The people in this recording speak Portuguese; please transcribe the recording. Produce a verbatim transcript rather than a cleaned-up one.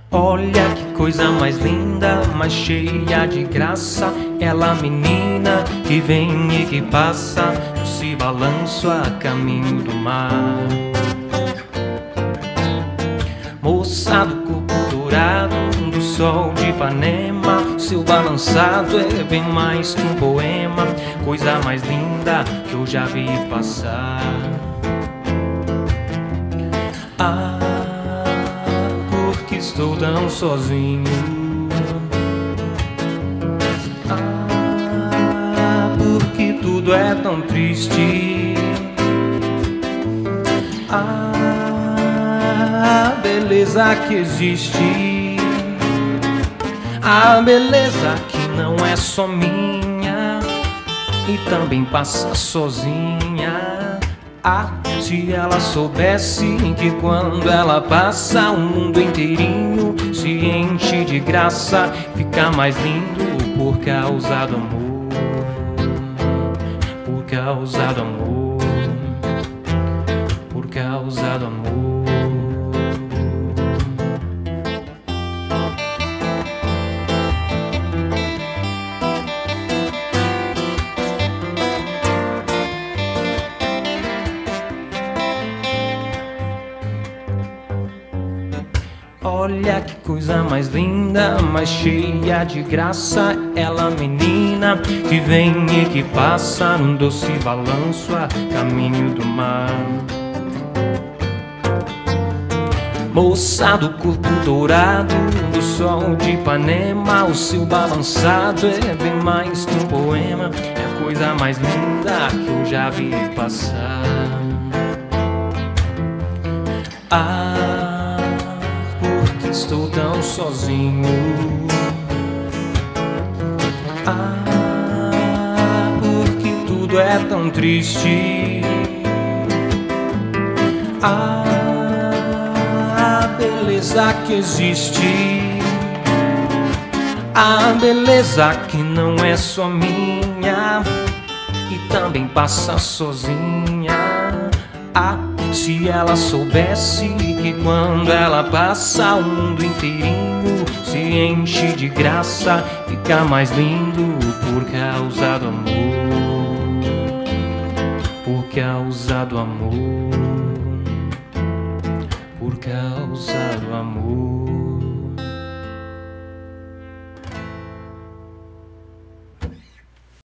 Olha que coisa mais linda, mais cheia de graça. Ela, menina que vem e que passa, se balança a caminho do mar. Moça do corpo dourado, do sol de Ipanema, seu balançado é bem mais que um poema. Coisa mais linda que eu já vi passar. Ah, porque estou tão sozinho. Ah, porque tudo é tão triste. Ah, a beleza que existe, a beleza que não é só minha e também passa sozinha. Ah, se ela soubesse que quando ela passa o mundo inteirinho se enche de graça, fica mais lindo por causa do amor, por causa do amor, por causa do amor. Olha que coisa mais linda, mais cheia de graça. Ela, menina que vem e que passa num doce balanço a caminho do mar. Moça do corpo dourado, do sol de Ipanema, o seu balançado é bem mais que um poema. É a coisa mais linda que eu já vi passar. Ah, porque estou tão sozinho. Ah, porque tudo é tão triste. Ah, a beleza que existe, a beleza que não é só minha e também passa sozinha. Ah, se ela soubesse que quando ela passa o mundo inteirinho se enche de graça, fica mais lindo por causa do amor, por causa do amor, por causa do amor.